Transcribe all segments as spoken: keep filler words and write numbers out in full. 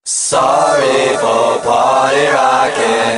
Sorry for party rockin'.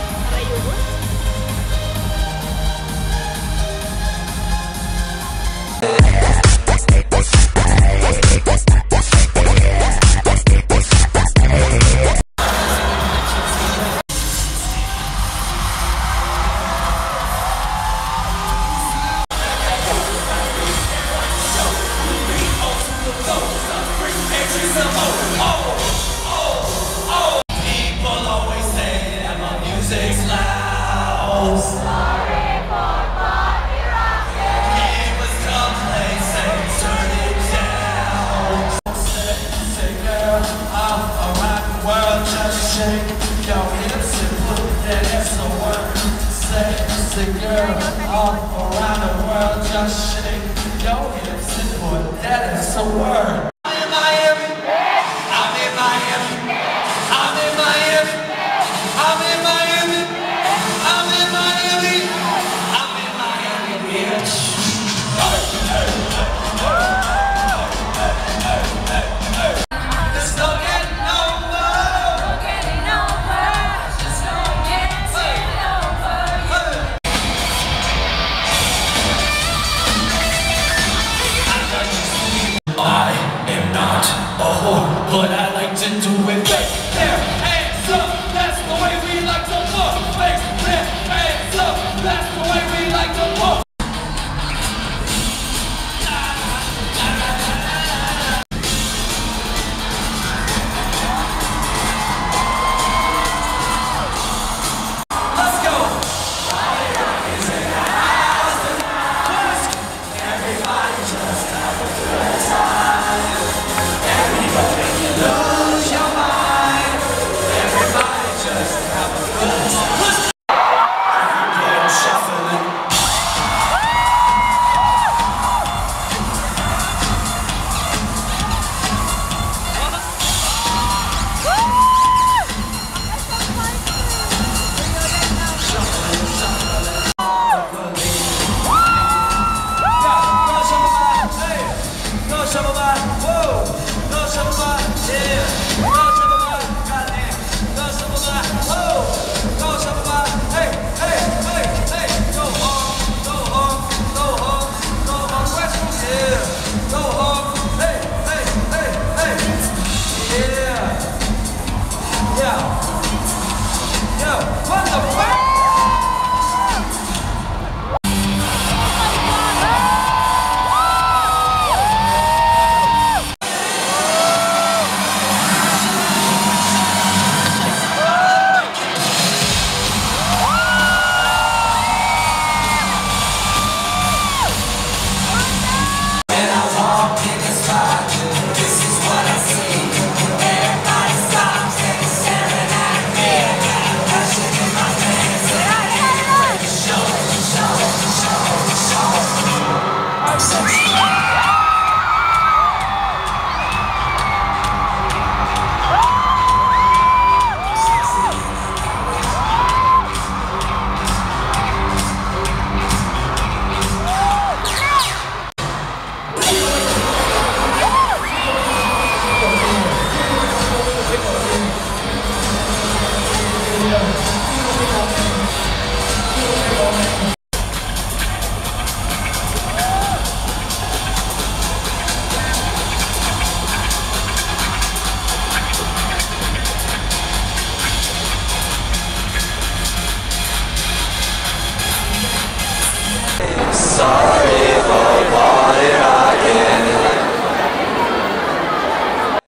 Girl, all around the world, just shake your hips and put that as a word. I'm in Miami, I'm in Miami, I'm in Miami, I'm in Miami, I'm in Miami, I'm in Miami, bitch. There's no getting over, no getting over, there's no getting over. I am not a whore, but I like to do